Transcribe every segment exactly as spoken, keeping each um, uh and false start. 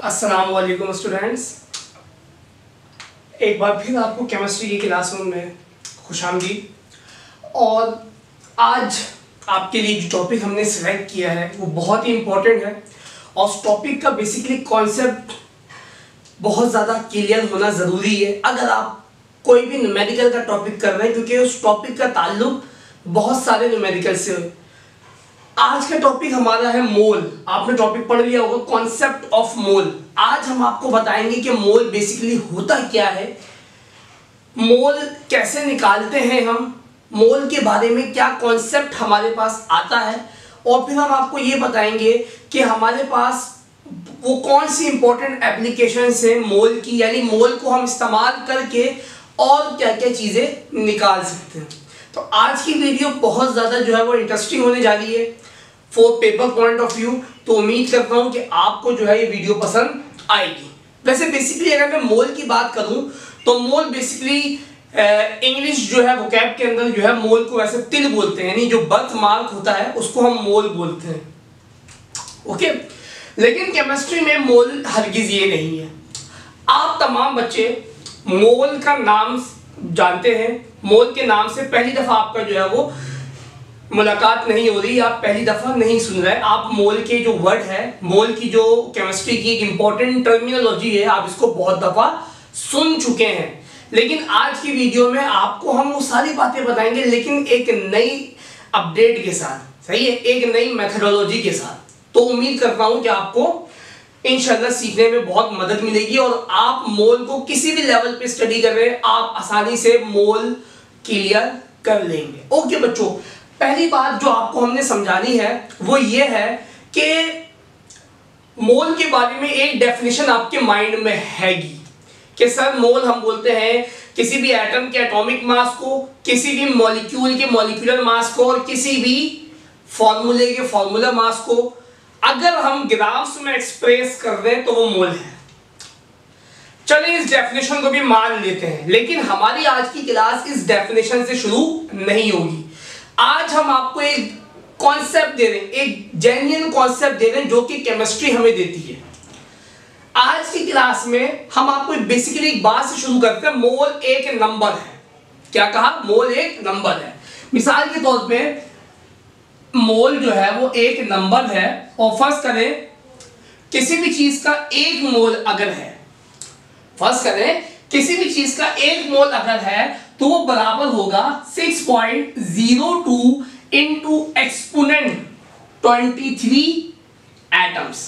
अस्सलाम वालेकुम स्टूडेंट्स, एक बार फिर आपको केमिस्ट्री की क्लासरूम में खुशामदीद। और आज आपके लिए जो टॉपिक हमने सेलेक्ट किया है वो बहुत ही इम्पोर्टेंट है और उस टॉपिक का बेसिकली कॉन्सेप्ट बहुत ज़्यादा क्लियर होना ज़रूरी है अगर आप कोई भी न्यूमेरिकल का टॉपिक कर रहे हैं, क्योंकि उस टॉपिक का ताल्लुक बहुत सारे न्यूमेरिकल से है। आज का टॉपिक हमारा है मोल। आपने टॉपिक पढ़ लिया होगा, कॉन्सेप्ट ऑफ मोल। आज हम आपको बताएंगे कि मोल बेसिकली होता क्या है, मोल कैसे निकालते हैं हम, मोल के बारे में क्या कॉन्सेप्ट हमारे पास आता है, और फिर हम आपको ये बताएंगे कि हमारे पास वो कौन सी इंपॉर्टेंट एप्लीकेशन है मोल की, यानी मोल को हम इस्तेमाल करके और क्या क्या चीज़ें निकाल सकते हैं। तो आज की वीडियो बहुत ज़्यादा जो है वो इंटरेस्टिंग होने जा रही है for paper point of view. तो उम्मीद करता हूँ कि आपको जो है ये वीडियो पसंद आएगी। वैसे बेसिकली अगर मैं मोल की बात करूँ तो मोल बेसिकली इंग्लिश जो है वोकैब के अंदर जो है मोल को वैसे तिल बोलते हैं, यानी जो बर्थ मार्क होता है उसको हम मोल बोलते हैं। ओके, लेकिन केमिस्ट्री में मोल हरगिज ये नहीं है। आप तमाम बच्चे मोल का नाम जानते हैं, मोल के नाम से पहली दफा आपका जो है वो मुलाकात नहीं हो रही, आप पहली दफा नहीं सुन रहे। आप मोल के जो वर्ड है, मोल की जो केमिस्ट्री की एक इंपॉर्टेंट टर्मिनोलॉजी है, आप इसको बहुत दफा सुन चुके हैं। लेकिन आज की वीडियो में आपको हम वो सारी बातें बताएंगे, लेकिन एक नई अपडेट के साथ, सही है, एक नई मेथडोलॉजी के साथ। तो उम्मीद करता हूं कि आपको इंशाल्लाह सीखने में बहुत मदद मिलेगी और आप मोल को किसी भी लेवल पे स्टडी कर रहे हैं, आप आसानी से मोल क्लियर कर लेंगे। ओके बच्चों, पहली बात जो आपको हमने समझानी है वो ये है कि मोल के बारे में एक डेफिनेशन आपके माइंड में हैगी कि सर मोल हम बोलते हैं किसी भी एटम के एटॉमिक मास को, किसी भी मॉलिक्यूल के मॉलिक्यूलर मास को, और किसी भी फॉर्मूले के फॉर्मूला मास को अगर हम ग्राफ्स में एक्सप्रेस कर दें तो वो मोल है। चलिए इस डेफिनेशन को भी मान लेते हैं, लेकिन हमारी आज की क्लास इस डेफिनेशन से शुरू नहीं होगी। आज हम आपको एक कॉन्सेप्ट दे रहे हैं, एक जेन्युइन कॉन्सेप्ट दे रहे हैं जो कि केमिस्ट्री हमें देती है। आज की क्लास में हम आपको बेसिकली एक बात से शुरू करते हैं, मोल एक नंबर है। क्या कहा? मोल एक नंबर है। मिसाल के तौर पे मोल जो है वो एक नंबर है, और फर्ज करें किसी भी चीज का एक मोल अगर है, फर्ज करें किसी भी चीज का एक मोल अगर है तो वो बराबर होगा six point zero two into exponent twenty three atoms.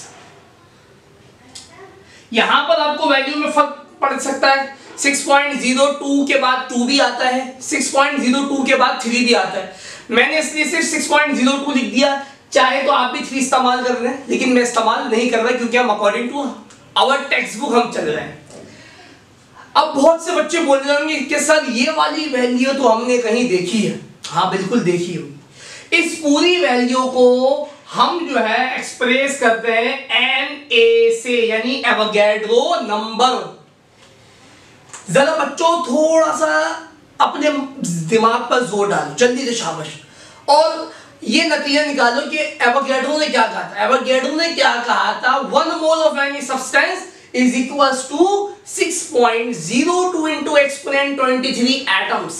यहां पर आपको वैल्यू में फर्क पड़ सकता है, सिक्स पॉइंट ज़ीरो टू के बाद टू भी आता है, सिक्स पॉइंट ज़ीरो टू के बाद थ्री भी आता है। मैंने इसलिए सिर्फ सिक्स पॉइंट ज़ीरो टू लिख दिया, चाहे तो आप भी थ्री इस्तेमाल कर रहे हैं, लेकिन मैं इस्तेमाल नहीं कर रहा क्योंकि हम according to our textbook हम चल रहे हैं। अब बहुत से बच्चे बोल रहे होंगे कि सर ये वाली वैल्यू तो हमने कहीं देखी है। हाँ बिल्कुल देखी होगी। इस पूरी वैल्यू को हम जो है एक्सप्रेस करते हैं एन ए से, यानी एवोगैड्रो नंबर। जरा बच्चों थोड़ा सा अपने दिमाग पर जोर डालो, जल्दी से शाबाश, और ये नतीजा निकालो कि एवोगैड्रो ने क्या कहा था। एवोगैड्रो ने क्या कहा था? One mole of any substance is equals to six point zero two into exponent twenty three atoms।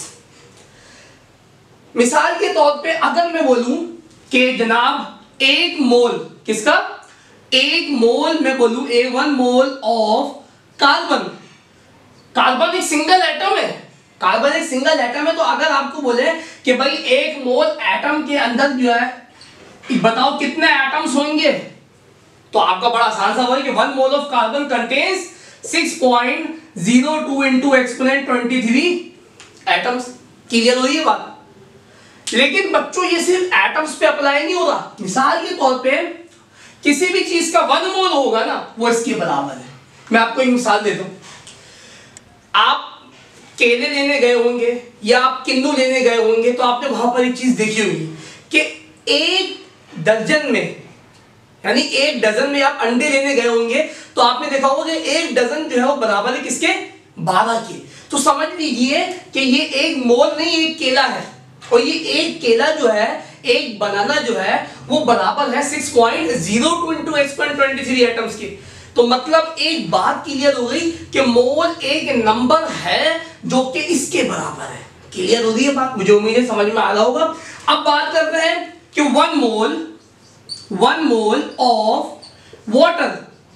मिसाल के तौर पे अगर मैं बोलूं कि जनाब एक मोल, किसका? एक मोल मैं बोलूं a one mole of carbon. Carbon एक सिंगल एटम है, कार्बन एक सिंगल एटम है। तो अगर आपको बोले कि भाई एक मोल एटम के अंदर जो है बताओ कितने एटम्स होंगे, तो आपका बड़ा आसान सा है कि one mole of carbon contains six point zero two into exponent twenty three atoms. Clear हो ये बात? लेकिन बच्चों ये सिर्फ एटम्स पे अप्लाई नहीं हो रहा। मिसाल के तौर पे किसी भी चीज का वन मोल होगा ना वो इसके बराबर है। मैं आपको एक मिसाल देता हूं। आप केले लेने गए होंगे या आप किन्नू लेने गए होंगे, तो आपने वहां पर एक चीज देखी होगी कि एक दर्जन में, यानी एक डजन में आप अंडे लेने गए होंगे तो आपने देखा होगा कि एक डजन जो है वो बराबर है किसके? बारह के। तो समझ लीजिए कि ये एक मोल नहीं, एक केला है, और ये एक केला जो है, एक बनाना जो है वो बराबर है six point zero two into exponent twenty three atoms के। तो मतलब एक बात क्लियर हो गई कि मोल एक नंबर है जो कि इसके बराबर है। क्लियर हो रही है बात? मुझे उम्मीद है समझ में आ रहा होगा। अब बात करते हैं कि one mole one mole of water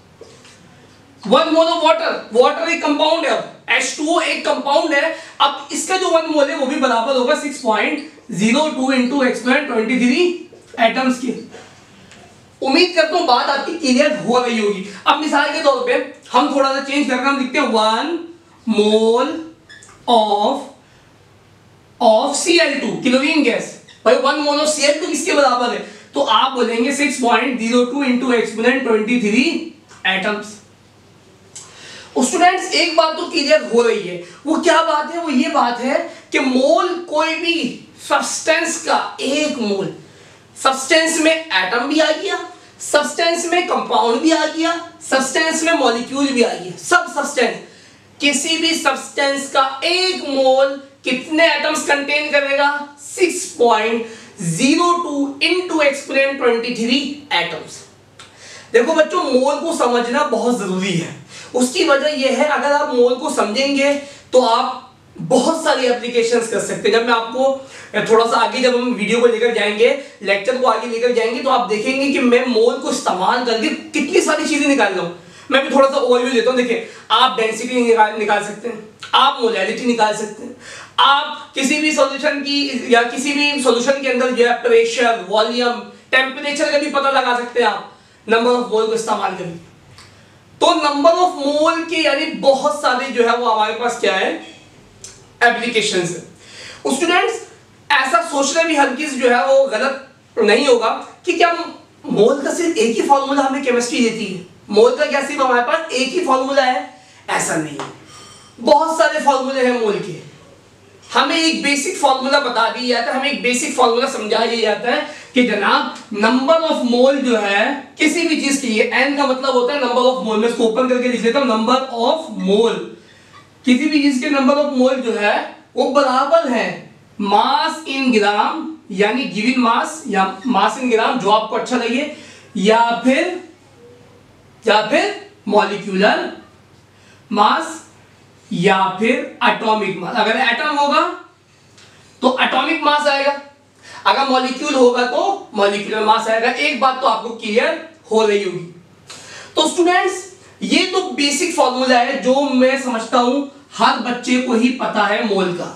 one mole of water water एक कंपाउंड है, एच टू ओ एक कंपाउंड है। अब इसका जो वन मोल है वो भी बराबर होगा six point zero two into exponent twenty three atoms की। उम्मीद करता हूं बात आपकी क्लियर हो गई होगी। अब मिसाल के तौर पे हम थोड़ा सा चेंज करके हम लिखते हैं one mole of of C L two chlorine gas. भाई one mole of C L two किसके बराबर है? तो आप बोलेंगे six point zero two into exponent twenty three atoms. Students एक बात तो क्लियर हो रही है, वो क्या बात है? वो ये बात है कि मोल कोई भी सब्सटेंस का एक मोल, सब्सटेंस में एटम भी आ गया, सब्सटेंस में कंपाउंड भी आ गया, सब्सटेंस में मॉलिक्यूल भी आ गया। सब सब्सटेंस, किसी भी सब्सटेंस का एक मोल कितने एटम्स कंटेन करेगा? Six point zero two into exponent twenty three atoms. देखो बच्चों, मोल को समझना बहुत जरूरी है। उसकी वजह यह है, अगर आप मोल को समझेंगे तो आप बहुत सारी एप्लीकेशंस कर सकते हैं। जब मैं आपको थोड़ा सा आगे, जब हम वीडियो को लेकर जाएंगे, लेक्चर को आगे लेकर जाएंगे, तो आप देखेंगे कि मैं मोल को इस्तेमाल करके कितनी सारी चीजें निकाल रहा हूं। मैं भी थोड़ा सा ओवरव्यू देता हूं। देखिए, आप डेंसिटी निकाल निकाल सकते हैं, आप मोलैलिटी निकाल सकते हैं, आप किसी भी सॉल्यूशन की या किसी भी सॉल्यूशन के अंदर जो है प्रेशर, वॉल्यूम, टेम्परेचर का भी पता लगा सकते हैं आप नंबर ऑफ मोल को इस्तेमाल करके। तो नंबर ऑफ मोल के यानी बहुत सारे जो है वो हमारे पास क्या है, एप्लीकेशंस है। स्टूडेंट्स ऐसा सोचना भी हल्की से जो है वो गलत नहीं होगा कि क्या मोल का सिर्फ एक ही फॉर्मूला हमें केमिस्ट्री देती है, मोल का क्या सिर्फ हमारे पास एक ही फॉर्मूला है? ऐसा नहीं है, बहुत सारे फॉर्मूले हैं मोल के। हमें एक बेसिक फॉर्मूला बता दिया जाता है, हमें एक बेसिक फॉर्मूला समझा दिया जाता है कि जनाब नंबर ऑफ मोल जो है किसी भी चीज के लिए, एन का मतलब होता है नंबर ऑफ मोल। मैं इसको ओपन करके लिख देता हूं, नंबर ऑफ मोल। किसी भी चीज के नंबर ऑफ मोल जो है वो बराबर है मास इन ग्राम, यानी गिवन मास या मास इन ग्राम, जो आपको अच्छा लगे, या फिर या फिर मॉलिक्यूलर मास, या फिर एटॉमिक मास। अगर एटम होगा तो एटॉमिक मास आएगा, अगर मॉलिक्यूल होगा तो मॉलिक्यूलर मास आएगा। एक बात तो आपको क्लियर हो रही होगी। तो स्टूडेंट्स ये तो बेसिक फॉर्मूला है जो मैं समझता हूं हर बच्चे को ही पता है मोल का,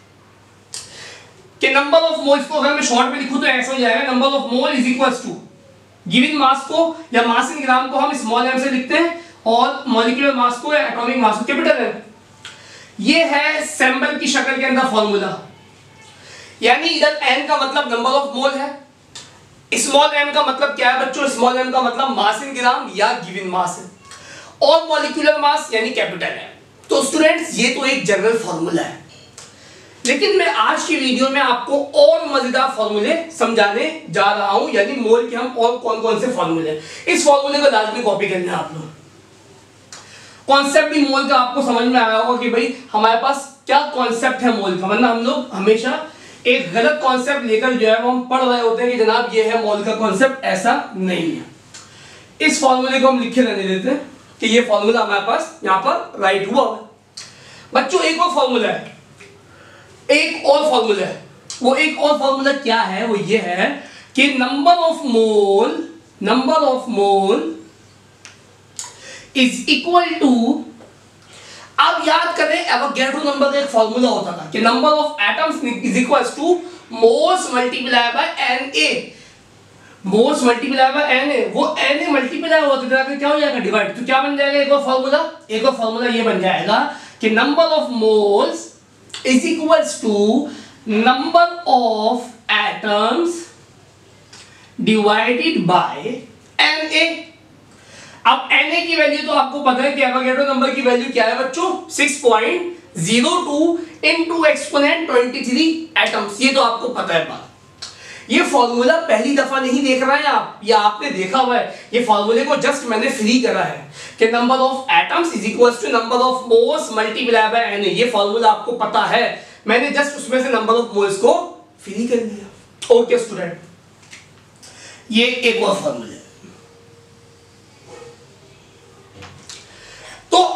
कि नंबर ऑफ मोल्स को अगर मैं शॉर्ट में लिखूं तो ऐसा हो जाएगा, number of mole is equals to given mass को या मास इन ग्राम को हम स्मॉल एम से लिखते हैं, और मॉलिक्यूलर मास को या एटॉमिक मास को कैपिटल एम। ये है सैंपल की शक्ल के अंदर फॉर्मूला। यानी इधर n का मतलब नंबर ऑफ मोल है, स्मॉल m का मतलब क्या है बच्चों? स्मॉल m का मतलब मास इन ग्राम या गिवन मास है, और मॉलिक्यूलर मास यानी कैपिटल है। तो स्टूडेंट्स ये तो एक जनरल फॉर्मूला है, लेकिन मैं आज की वीडियो में आपको और मजेदार फॉर्मूले समझाने जा रहा हूं, यानी मोल के हम और कौन कौन से फॉर्मूले। इस फॉर्मूले को लाजमी कॉपी करना है आप लोग। कॉन्सेप्ट भी मोल का आपको समझ में आया होगा कि भाई हमारे पास क्या कॉन्सेप्ट है मोल का, वरना हम लोग हमेशा एक गलत कॉन्सेप्ट लेकर जो है वो हम पढ़ रहे होते हैं कि जनाब ये है मोल का कॉन्सेप्ट। ऐसा नहीं है। इस फॉर्मूले को हम लिखे रहने देते हैं कि ये फॉर्मूला हमारे पास यहाँ पर राइट हुआ है। बच्चों एक और फॉर्मूला है, एक और फॉर्मूला है। वो एक और फॉर्मूला क्या है? वो ये है कि number of mole number of mole is equal to, अब याद करें एवोगैड्रो नंबर का एक फॉर्मूला होता था कि number of atoms is equals to moles multiply by N A. Moles multiply by N A, वो एन ए मल्टीप्लाई होता था तो क्या हो जाएगा? डिवाइड। तो क्या बन जाएगा एक और फॉर्मूला? एक और फॉर्मूला ये बन जाएगा कि number of moles is equals to number of atoms divided by N A. अब Na की वैल्यू तो आपको पता है कि एवोगैड्रो नंबर की वैल्यू क्या है बच्चों? Six point zero two into exponent twenty three atoms. ये तो आपको पता है बात। ये फॉर्मूला पहली दफा नहीं देख रहे हैं आप, ये आपने देखा हुआ है। ये फॉर्मूले को जस्ट मैंने फ्री करा है कि number of atoms is equals to number of moles multiply by Na। ये फॉर्मूला आपको पता है, मैंने जस्ट उसमें से नंबर ऑफ मोल्स को फ्री कर दिया। ओके स्टूडेंट, ये एक और फॉर्मूला।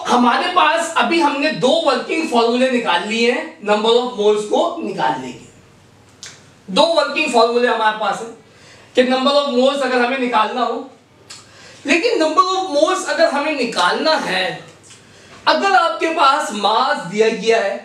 हमारे पास अभी हमने दो वर्किंग फॉर्मूले निकाल लिए हैं नंबर ऑफ मोल्स को निकालने के। दो वर्किंग फॉर्मूले हमारे पास है कि नंबर ऑफ मोल्स अगर हमें निकालना हो, लेकिन नंबर ऑफ मोल्स अगर हमें निकालना है, अगर आपके पास मास दिया गया है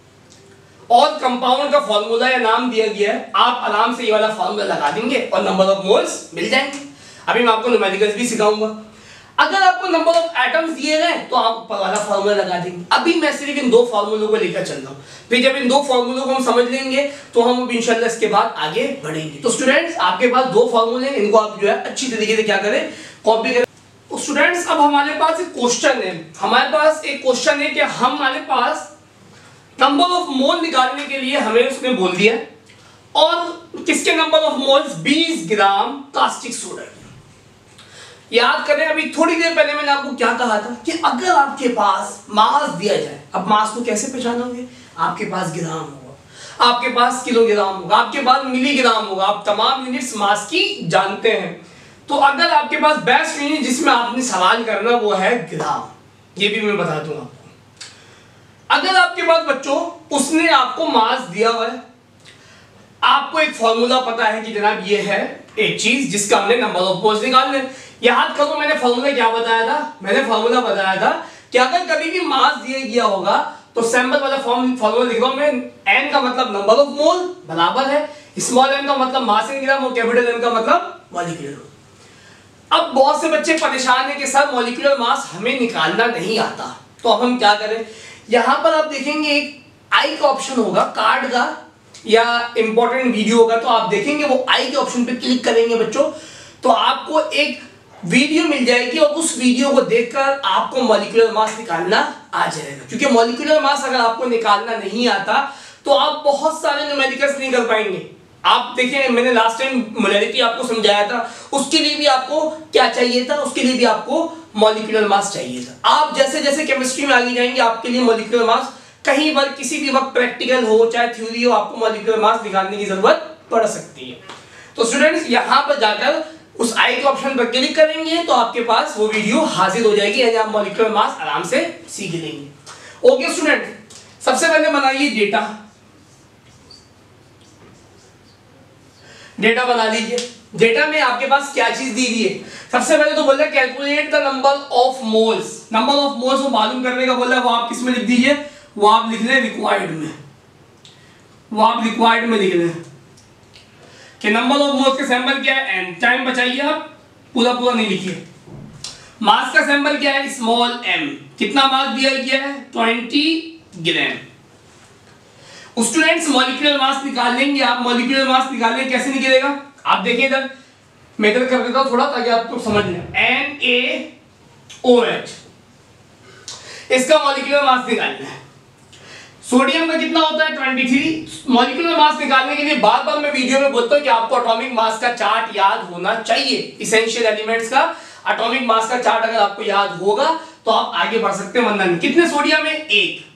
और कंपाउंड का फॉर्मूला या नाम दिया गया है, आप आराम से ये वाला फॉर्मूला लगा देंगे और नंबर ऑफ मोल्स मिल जाएंगे। अभी मैं आपको न्यूमेरिकल्स भी सिखाऊंगा। अगर आपको नंबर ऑफ एटम्स दिए गए तो आप ऊपर वाला फॉर्मूला लगा देंगे। अभी मैं सिर्फ इन दो फॉर्मूलों को लेकर चल रहा हूं, फिर जब इन दो फॉर्मूलों को हम समझ लेंगे तो हम अब इंशाल्लाह इसके बाद आगे बढ़ेंगे। तो स्टूडेंट्स, आपके पास दो फॉर्मूले हैं, इनको आप जो है अच्छी तरीके से क्या करें, कॉपी करें। तो स्टूडेंट्स, अब हमारे पास एक क्वेश्चन है हमारे पास एक क्वेश्चन है कि हम हमारे पास नंबर ऑफ मोल निकालने के लिए हमें उसने बोल दिया और किसके नंबर ऑफ मोल्स, बीस ग्राम कास्टिक सोडा। याद करें, अभी थोड़ी देर पहले मैंने आपको क्या कहा था कि अगर आपके पास मास दिया जाए, अब मास को कैसे पहचानोगे, आपके पास ग्राम होगा, आपके पास किलोग्राम होगा, आपके पास मिलीग्राम होगा, आप तमाम यूनिट्स मास की जानते हैं। तो अगर आपके पास बेस्ट यूनिट जिसमें आपने सवाल करना वो है ग्राम, ये भी मैं बता दूंगा आपको। अगर आपके पास बच्चों उसने आपको मास दिया हुआ है, आपको एक फॉर्मूला पता है कि जनाब ये है एक चीज जिसका हमने नंबर ऑफ मोल्स निकालने। याद करो मैंने फॉर्मूला क्या बताया था, मैंने फॉर्मूला बताया था कि अगर कभी भी मास दिया गया होगा तो सैंपल वाला फॉर्म फॉर्मूला लिख रहा हूं मैं, n का मतलब नंबर ऑफ मोल बराबर है स्मॉल m का मतलब मास इन ग्राम और कैपिटल M का मतलब मॉलिक्यूलर। अब बहुत से बच्चे परेशान है कि सर मॉलिक्यूलर मास हमें निकालना नहीं आता, तो अब हम क्या करें। यहां पर आप देखेंगे एक आई का ऑप्शन होगा कार्ड का या इंपॉर्टेंट वीडियो होगा, तो आप देखेंगे वो आई के ऑप्शन पे क्लिक करेंगे बच्चों, तो आपको एक वीडियो मिल जाएगी और उस वीडियो को देखकर आपको मॉलिक्यूलर मास निकालना आ जाएगा। क्योंकि मॉलिक्यूलर मास अगर आपको निकालना नहीं आता तो आप बहुत सारे न्यूमेरिकल्स नहीं कर पाएंगे। आप देखिए, मैंने लास्ट टाइम मोलैरिटी आपको समझाया था, उसके लिए भी आपको क्या चाहिए था, उसके लिए भी आपको मॉलिक्यूलर मास चाहिए था। आप जैसे जैसे केमिस्ट्री में आगे जाएंगे आपके लिए मॉलिक्यूलर मास कहीं पर किसी भी वक्त प्रैक्टिकल हो चाहे थ्योरी हो, आपको मॉलिक्यूलर मास निकालने की जरूरत पड़ सकती है। तो स्टूडेंट्स, यहां पर जाकर उस आई के ऑप्शन पर क्लिक करेंगे तो आपके पास वो वीडियो हाजिर हो जाएगी, यानी आप मॉलिक्यूलर मास आराम से सीख लेंगे। ओके स्टूडेंट, सबसे पहले बनाइए डेटा। डेटा बना लीजिए। डेटा में आपके पास क्या चीज दी हुई है, सबसे पहले तो बोल रहा है calculate the number of moles. Number of moles को मालूम करने का बोल रहा है, वो आप किस में लिख दीजिए, वो आप लिख लें रिक्वायर्ड में, वो आप रिक्वायर्ड में लिख लें कि नंबर ऑफ मोल्स के सैंपल क्या है एन। टाइम बचाइए, आप पूरा पूरा नहीं लिखिए। मास का सैंपल क्या है, स्मॉल एम। कितना मास दिया गया है, twenty gram. Students, molecular mass निकालेंगे आप, मॉलिक्यूलर मास निकालेंगे कैसे निकलेगा, आप देखिए इधर मैं इधर कर देता हूं थोड़ा ताकि आपको समझ लें। एन ए ओ एच, इसका मॉलिक्यूलर मास निकालना है। सोडियम का कितना होता है, तेईस। मॉलिक्यूलर मास निकालने के लिए बार बार मैं वीडियो में बोलता हूं कि आपको एटॉमिक मास का चार्ट याद होना चाहिए। इसेंशियल एलिमेंट्स का एटॉमिक मास का चार्ट अगर आपको याद होगा तो आप आगे बढ़ सकते हैं, वरना नहीं। कितने सोडियम है, एक।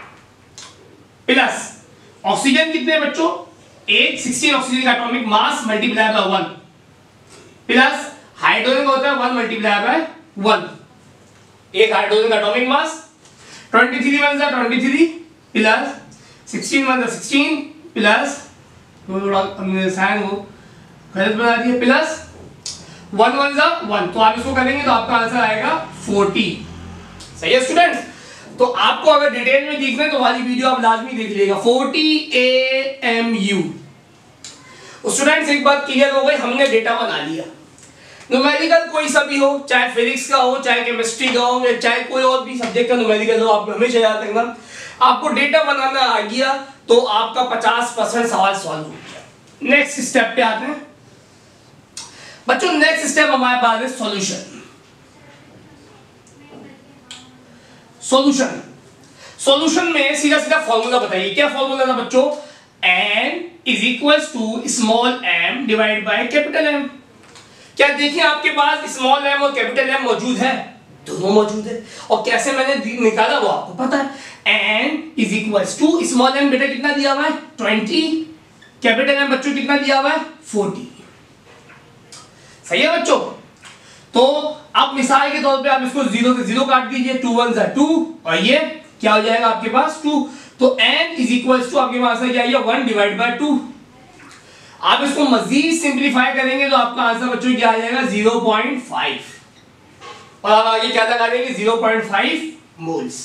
प्लस ऑक्सीजन कितने बच्चों, एक। सोलह ऑक्सीजन का atomic mass multiply by one, plus hydrogen का होता है वन मल्टीप्लाई बाय वन। एक हाइड्रोजन का एटॉमिक मास, तेईस वन जा तेईस प्लस सोलह वन जा सोलह प्लस थोड़ा हमने साइन वो गलत बना दिया, प्लस वन वन जा वन, तो आप इसको करेंगे तो आपका आंसर आएगा चालीस। सही है स्टूडेंट्स। तो आपको अगर डिटेल में देखना है तो वाली वीडियो आप लाजमी देख लीजिएगा, चालीस ए एम यू। स्टूडेंट्स, एक बात क्लियर हो गई, हमने डेटा बना लिया। न्यूमेरिकल कोई सा भी हो, चाहे फिजिक्स का हो, चाहे केमिस्ट्री का हो, या चाहे कोई और भी सब्जेक्ट का न्यूमेरिकल हो, आप हमेशा याद रखना आपको डेटा बनाना आ गया तो आपका पचास परसेंट सवाल सॉल्व हो गया। नेक्स्ट स्टेप पे आते हैं बच्चों। नेक्स्ट स्टेप हमारे पास है सॉल्यूशन। सॉल्यूशन सॉल्यूशन में सीधा सीधा फॉर्मूला बताइए, क्या फॉर्मूला था बच्चों, n is equals to small m divide by capital M। क्या देखिए आपके पास स्मॉल m और कैपिटल M मौजूद है, दोनों मौजूद है। और कैसे मैंने निकाला वो आपको पता है। n is equals to small m बेटा कितना दिया हुआ है, बीस। कैपिटल M बच्चों कितना दिया हुआ है, चालीस। सही है बच्चों। तो अब मिसाल के तौर पे आप इसको जीरो से जीरो काट दीजिए, टू वन जा टू, और ये क्या हो जाएगा आपके पास टू। तो n इज इक्वल टू आपके पास क्या आएगा वन डिवाइड बाय टू। आप इसको मजीद सिंप्लीफाई करेंगे तो आपका आंसर बच्चों क्या आ जाएगा जीरो पॉइंट फाइव, और आप आगे क्या लगा देंगे जीरो पॉइंट फाइव मोल्स।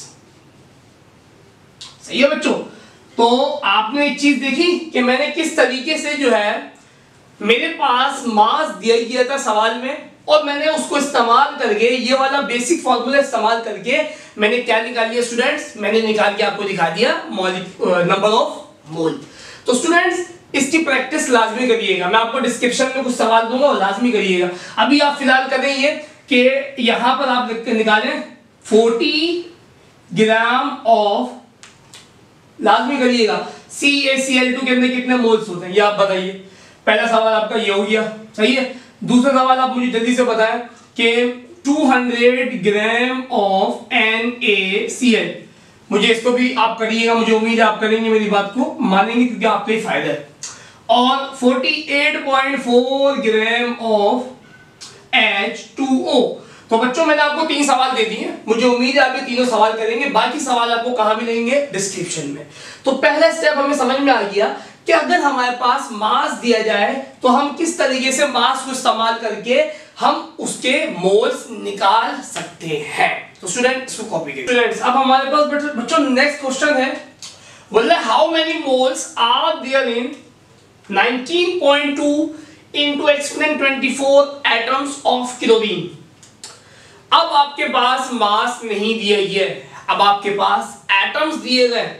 सही है बच्चों। तो आपने एक चीज देखी कि मैंने किस तरीके से जो है मेरे पास मास दिया गया था सवाल में, और मैंने उसको इस्तेमाल करके ये वाला बेसिक फॉर्मूला इस्तेमाल करके मैंने क्या निकाल लिया स्टूडेंट्स, मैंने निकाल के आपको दिखा दिया नंबर ऑफ मोल। तो स्टूडेंट्स इसकी प्रैक्टिस लाजमी करिएगा, मैं आपको डिस्क्रिप्शन में कुछ सवाल दूंगा और लाजमी करिएगा। अभी आप फिलहाल करें ये कि यहां पर आप निकालें फोर्टी ग्राम ऑफ, लाजमी करिएगा सी ए सी एल टू के अंदर कितने मोल्स होते हैं ये आप बताइए। पहला सवाल आपका ये हो गया, सही है। दूसरा सवाल आप मुझे जल्दी से बताएं कि two hundred gram of N A C L, मुझे इसको भी आप करिएगा, मुझे उम्मीद है आप करेंगे, मेरी बात को मानेंगे क्योंकि आपका ही फायदा है। और forty eight point four gram of H two O. तो बच्चों मैंने आपको तीन सवाल दे दिए, मुझे उम्मीद है आप ये तीनों सवाल करेंगे, बाकी सवाल आपको कहां मिलेंगे डिस्क्रिप्शन में। तो पहला स्टेप हमें समझ में आ गया कि अगर हमारे पास मास दिया जाए तो हम किस तरीके से मास को इस्तेमाल करके हम उसके मोल्स निकाल सकते हैं। तो स्टूडेंट इसको कॉपी करिए। स्टूडेंट्स अब हमारे पास बच्चों नेक्स्ट क्वेश्चन है, बोल रहे how many moles are there in nineteen point two into exponent twenty four atoms of chlorine. अब आपके पास मास नहीं दिया गया है, अब आपके पास एटम्स दिए गए।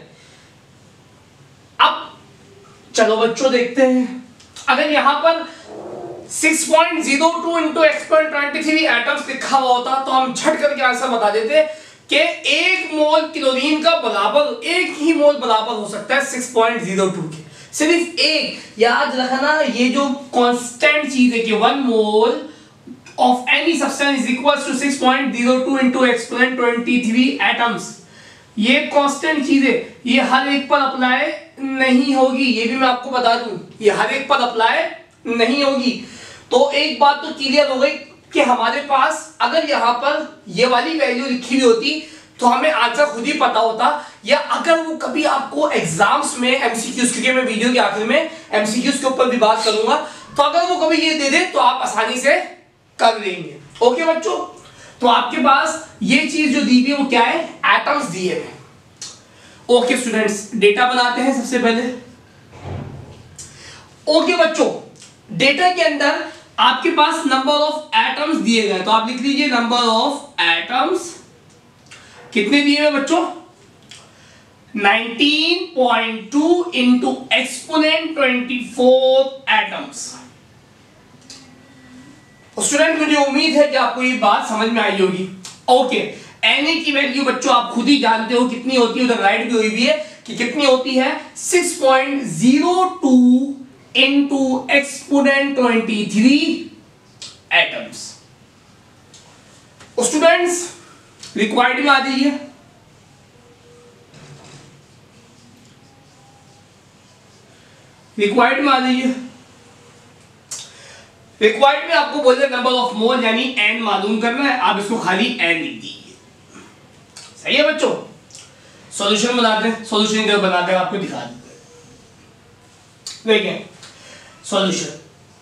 अब चलो बच्चों देखते हैं, अगर यहां पर six point zero two into exponent twenty three atoms लिखा हुआ होता तो हम झट करके आंसर बता देते कि एक मोल क्लोरीन का बराबर, एक ही मोल बराबर हो सकता है सिक्स पॉइंट जीरो टू के, सिर्फ एक। याद रखना ये जो कांस्टेंट चीज है कि one mole of any substance is equal to six point zero two into exponent twenty three atoms, ये कांस्टेंट चीज है, ये हर एक पर अप्लाई नहीं होगी, ये भी मैं आपको बता दूं, ये हर एक पर अप्लाई नहीं होगी। तो एक बात तो क्लियर हो गई कि हमारे पास अगर यहां पर ये वाली वैल्यू लिखी हुई होती तो हमें आंसर खुद ही पता होता, या अगर वो कभी आपको एग्जाम्स में एमसीक्यूज, क्योंकि मैं वीडियो के आखिर में एमसीक्यूज के ऊपर भी बात करूंगा, तो अगर वो कभी ये दे दे तो आप आसानी से कर लेंगे। ओके बच्चों, तो आपके पास ये चीज जो दी हुई है वो क्या है, एटम्स दिए हैं। ओके स्टूडेंट्स डेटा बनाते हैं सबसे पहले। ओके बच्चों, डेटा के अंदर आपके पास नंबर ऑफ एटम्स दिए गए, तो आप लिख लीजिए नंबर ऑफ एटम्स कितने दिए हुए बच्चों, nineteen point two into exponent twenty four atoms. Student मुझे उम्मीद है कि आपको ये बात समझ में आई होगी। ओके, एन की वैल्यू बच्चों आप खुद ही जानते हो कितनी होती है, उधर राइट भी हुई भी है कि कितनी होती है, six point zero two into exponent twenty three atoms. Students required में आ जाइए। रिक्वायर्ड में आ जाइए। रिक्वायर्ड में आपको बोल रहे नंबर ऑफ मोल यानी एन मालूम करना है, आप इसको खाली एन लिख दीजिए। सही है बच्चों, सॉल्यूशन बनाते हैं, सॉल्यूशन बनाकर आपको दिखा देते हैं। देखिए सॉल्यूशन,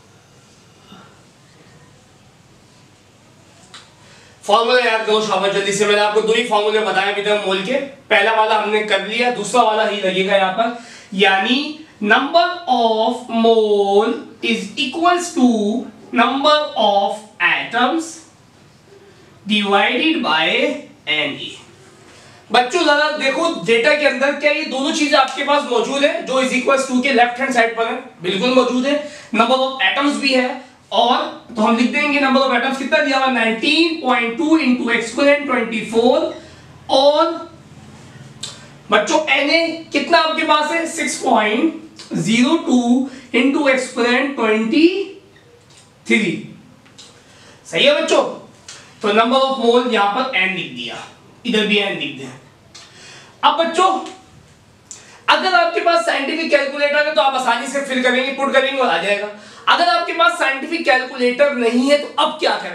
फॉर्मूला याद करो शाबाश जल्दी से। मैंने आपको दो ही फॉर्मूले बताए अभी तक मोल के, पहला वाला हमने कर लिया, दूसरा वाला ही लगेगा यहाँ पर, यानी number of mole is equals to number of atoms divided by N. बच्चों जरा देखो डेटा के अंदर क्या ये दोनों चीजें आपके पास मौजूद है, जो इज इक्वल्स टू के लेफ्ट हैंड साइड पर है, बिल्कुल मौजूद है। नंबर ऑफ एटम्स भी है, और तो हम लिख देंगे नंबर ऑफ एटम्स कितना दिया हुआ, nineteen point two into exponent twenty four, और बच्चों Na कितना आपके पास है, six point zero two into exponent twenty three. सही है बच्चों, तो नंबर ऑफ मोल यहां पर n लिख दिया, इधर भी n लिख दें। अब बच्चों अगर आपके पास साइंटिफिक कैलकुलेटर है तो आप आसानी से फिल करेंगे, पुट करेंगे और आ जाएगा। अगर आपके पास साइंटिफिक कैलकुलेटर नहीं है तो अब क्या करें,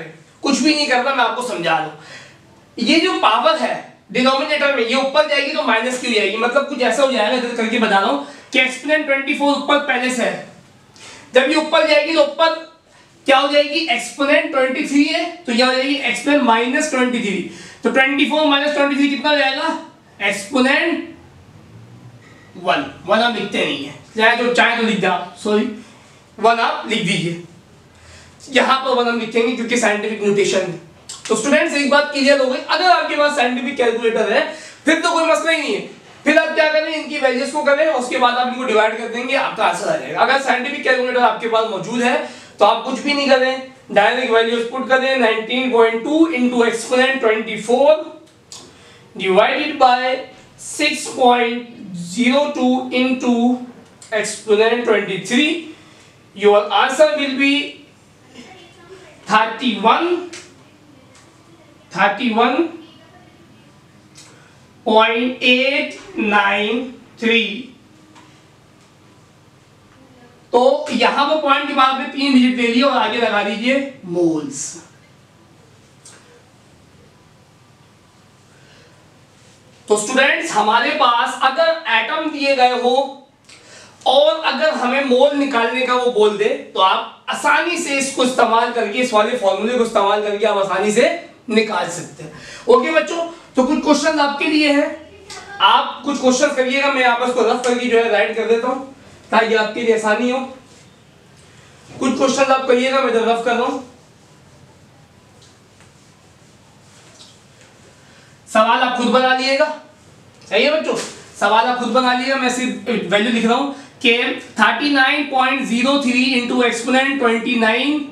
कुछ भी नहीं करना, मैं आपको समझा रहा हूं। ये जो पावर है डिनोमिनेटर में, ये ऊपर जाएगी तो माइनस क्यू जाएगी, मतलब कुछ ऐसा हो जाएगा, इधर करके बता रहा हूं कि एक्सपोनेंट चौबीस ऊपर पहले से है, जब ये ऊपर जाएगी तो ऊपर क्या हो जाएगी, एक्सपोनेंट तेईस है, तो यह हो जाएगी एक्सपोनेंट माइनस तेईस, तो चौबीस माइनस तेईस कितना हो जाएगा, एक्सपोनेंट वन। वन आप लिखते नहीं है, चाहे तो चाहे तो लिख दो, सॉरी वन आप लिख दीजिए, यहां पर वन हम लिखेंगे क्योंकि साइंटिफिक नोटेशन है। तो स्टूडेंट्स एक बात क्लियर हो गई, अगर आपके पास साइंटिफिक कैलकुलेटर है फिर तो कोई मसला ही नहीं है, फिर आप क्या करें, इनकी वैल्यूज को करें और उसके बाद आप इनको डिवाइड कर देंगे, आपका आंसर आ जाएगा। अगर साइंटिफिक कैलकुलेटर आपके पास मौजूद है तो आप कुछ भी नहीं करें, डायरेक्ट वैल्यूज पुट कर दें, nineteen point two into exponent चौबीस divided by six point zero two into exponent तेईस, your answer will be thirty one point eight nine three. तो यहां पर पॉइंट के बाद में तीन डिजिट ले लिए और आगे लगा दीजिए मोल्स। तो स्टूडेंट्स हमारे पास अगर एटम दिए गए हो और अगर हमें मोल निकालने का वो बोल दे तो आप आसानी से इसको इस्तेमाल करके, इस वाले फॉर्मूले को इस्तेमाल करके आप आसानी से निकाल सकते हैं। ओके बच्चों, तो कुछ क्वेश्चन आपके लिए हैं, आप कुछ क्वेश्चन करिएगा, मैं आपस को रफ करके जो है राइट कर देता हूं ताकि आपके लिए आसानी हो। कुछ क्वेश्चन आप करिएगा, मैं तो रफ कर रहा हूं। सवाल आप खुद बना लिएगा, सही है बच्चों, सवाल आप खुद बना लिएगा, मैं सिर्फ वैल्यू लिख रहा हूं कि thirty nine point zero three into exponent twenty nine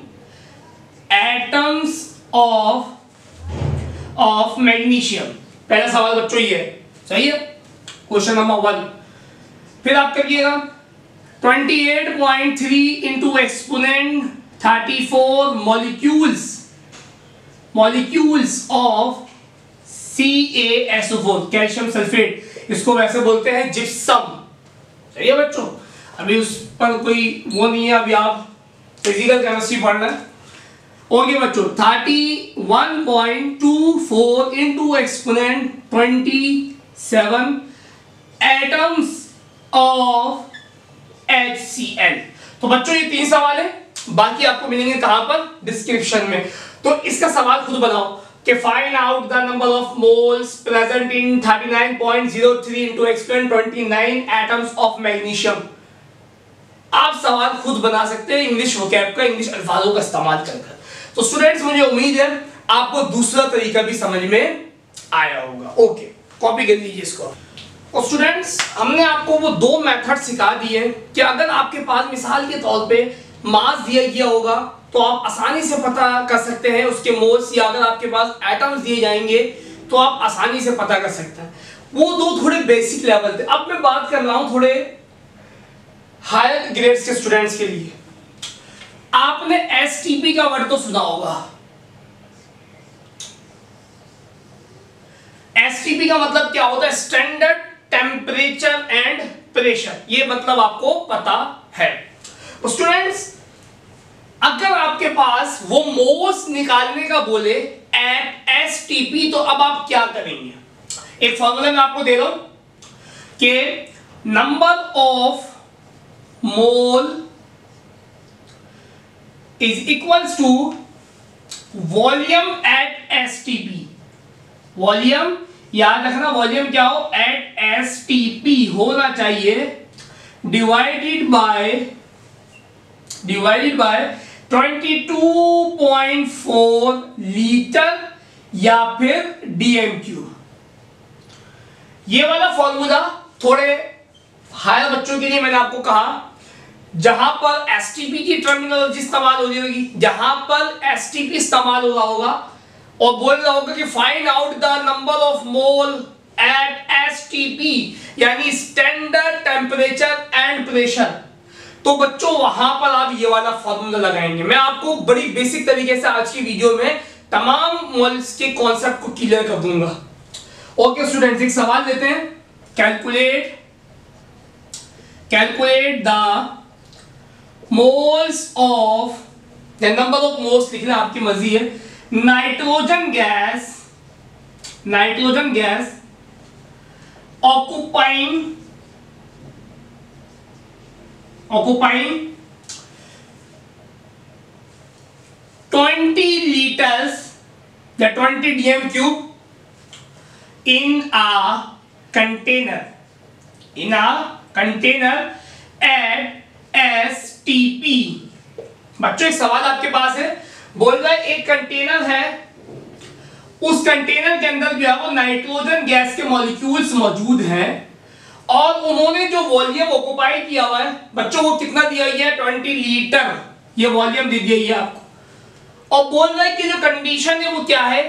atoms of of magnesium. पहला सवाल बच्चों ये है, सही है, क्वेश्चन नंबर वन। फिर आप करिएगा twenty eight point three into exponent thirty four molecules molecules of C A S O four, calcium sulphate, इसको वैसे बोलते हैं जिप्सम। सही है बच्चों, अभी उस पर कोई वो नहीं है, अभी आप फिजिकल केमिस्ट्री पढ़ना है। ओके बच्चों, thirty one point two four into exponent twenty seven atoms of H C L. तो बच्चों ये तीन सवाल है, बाकी आपको मिलेंगे कहां पर, डिस्क्रिप्शन में। तो इसका सवाल खुद बनाओ कि find out the number of moles present in thirty nine point zero three into exponent twenty nine atoms of magnesium. आप सवाल खुद बना सकते हैं इंग्लिश वोकैब का, इंग्लिश अल्फाजों का इस्तेमाल कर। तो स्टूडेंट्स मुझे उम्मीद है आपको दूसरा तरीका भी समझ में आया होगा। ओके, कॉपी कर लीजिए इसको। और स्टूडेंट्स हमने आपको वो दो मेथड सिखा दिए कि अगर आपके पास मिसाल के तौर पे मास दिया गया होगा तो आप आसानी से पता कर सकते हैं उसके मोल्स, या अगर आपके पास एटम्स दिए जाएंगे तो आप आसानी से पता कर सकते हैं। वो दो थोड़े बेसिक लेवल थे। अब मैं बात कर रहा हूं थोड़े हायर ग्रेड्स के स्टूडेंट्स के लिए। आपने एस टी पी का वर्ड तो सुना होगा। एस टी पी का मतलब क्या होता है, स्टैंडर्ड टेम्परेचर एंड प्रेशर, ये मतलब आपको पता है। तो स्टूडेंट्स अगर आपके पास वो मोल्स निकालने का बोले एट एस टी पी, तो अब आप क्या करेंगे। एक फॉर्मूला मैं आपको दे रहा हूं कि number of mole is equals to volume at S T P। Volume याद रखना, वॉल्यूम क्या हो, at S T P होना चाहिए divided by divided by twenty two point four litre या फिर डी एम क्यू। ये वाला फॉर्मूला थोड़े हायर बच्चों के लिए मैंने आपको कहा जहां पर एस टी पी की टर्मिनोलॉजी इस्तेमाल हो रही होगी, जहां पर एस टी पी इस्तेमाल हो रहा होगा और बोल रहा होगा कि find out the number of mole at S T P, यानी स्टैंडर्ड टेम्परेचर एंड प्रेशर, तो बच्चों वहां पर आप ये वाला फॉर्मूला लगाएंगे। मैं आपको बड़ी बेसिक तरीके से आज की वीडियो में तमाम मोल्स के कॉन्सेप्ट को क्लियर कर दूंगा। ओके स्टूडेंट्स, एक सवाल लेते हैं। Calculate calculate the moles of the number of moles लिखना आपकी मर्जी है, nitrogen gas nitrogen gas occupying occupying twenty liters या twenty DM cube in a container in a container at S T P। बच्चों एक सवाल आपके पास है, बोल रहा है एक कंटेनर है, उस कंटेनर के अंदर जो है वो नाइट्रोजन गैस के मॉलिक्यूल्स मौजूद हैं और उन्होंने जो वॉल्यूम ऑक्युपाई किया हुआ है बच्चों वो कितना दिया गया है, ट्वेंटी लीटर ये वॉल्यूम दे दिया गया आपको। और बोल रहा है कि जो कंडीशन है वो क्या है,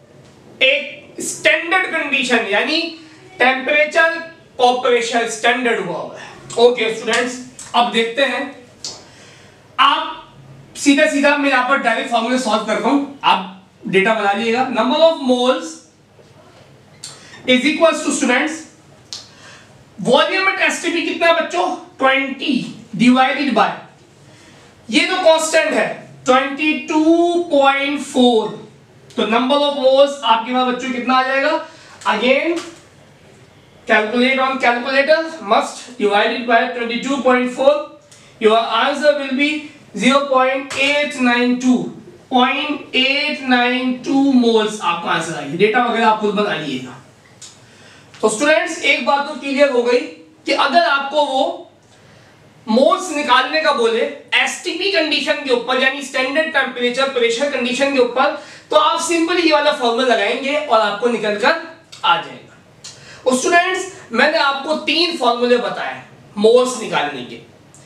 एक स्टैंडर्ड कंडीशन यानी टेम्परेचर और प्रेशर स्टैंडर्ड हुआ हुआ है। ओके स्टूडेंट्स, अब देखते हैं, आप सीधा सीधा मैं यहां पर डायरेक्ट फॉर्मूले सॉल्व करता हूं, आप डेटा बना लीजिएगा। Number of moles is equal to students volume at STP कितना है बच्चों, ट्वेंटी डिवाइडेड बाय ये तो कांस्टेंट है ट्वेंटी टू पॉइंट फोर, तो नंबर ऑफ मोल्स आपके पास बच्चों कितना आ जाएगा, again calculate on calculator, must divided by twenty two point four, your answer will be zero point eight nine two point eight nine two moles आपका answer आएगा। Data वगैरह आप खुद बना लीजिएगा। तो स्टूडेंट्स एक बात तो क्लियर हो गई कि अगर आपको वो मोल्स निकालने का बोले एसटीपी कंडीशन के ऊपर यानी स्टैंडर्ड टेम्परेचर प्रेशर कंडीशन के ऊपर, तो आप सिंपली ये वाला फॉर्मूला लगाएंगे और आपको निकल कर आ जाएगा। और स्टूडेंट्स मैंने आपको तीन फॉर्मूले बताए मोल्स निकालने के।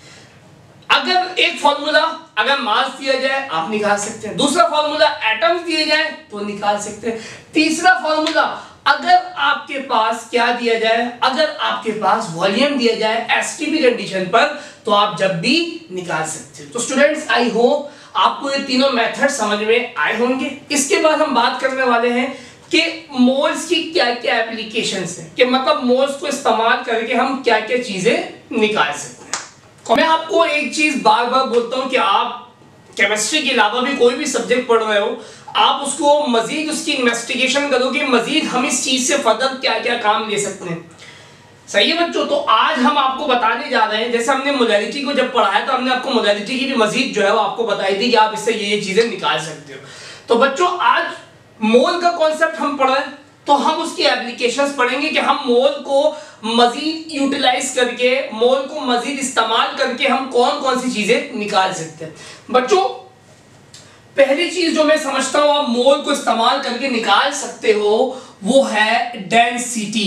अगर एक फॉर्मूला अगर मास दिया जाए आप निकाल सकते हैं, दूसरा फॉर्मूला एटम्स दिए जाए तो निकाल सकते हैं, तीसरा फॉर्मूला अगर आपके पास क्या दिया जाए, अगर आपके पास वॉल्यूम दिया जाए एसटीपी कंडीशन पर तो आप जब भी निकाल सकते हैं। तो स्टूडेंट्स आई होप आपको ये तीनों मेथड समझ में आए होंगे। इसके बाद हम बात करने वाले हैं कि मोल्स की क्या क्या एप्लीकेशंस हैं, कि मतलब मोल्स को इस्तेमाल करके हम क्या क्या चीजें निकाल सकते हैं। मैं आपको एक चीज बार बार बोलता हूं कि आप केमिस्ट्री के अलावा भी कोई भी सब्जेक्ट पढ़ रहे हो, आप उसको मजीद उसकी इन्वेस्टिगेशन करो कि मजीद हम इस चीज से फर्दर क्या क्या काम ले सकते हैं। सही है बच्चों, तो आज हम आपको बताने जा रहे हैं, जैसे हमने मोलैरिटी को जब पढ़ाया तो हमने आपको मोलैरिटी की भी मजीद जो है वो आपको बताई थी कि आप इससे ये ये चीजें निकाल सकते हो। तो बच्चों आज मोल का कॉन्सेप्ट हम पढ़ रहे हैं तो हम उसकी एप्लीकेशंस पढ़ेंगे कि हम मोल को मजीद यूटिलाइज करके, मोल को मजीद इस्तेमाल करके हम कौन कौन सी चीजें निकाल सकते हैं। बच्चों पहली चीज जो मैं समझता हूं आप मोल को इस्तेमाल करके निकाल सकते हो वो है डेंसिटी।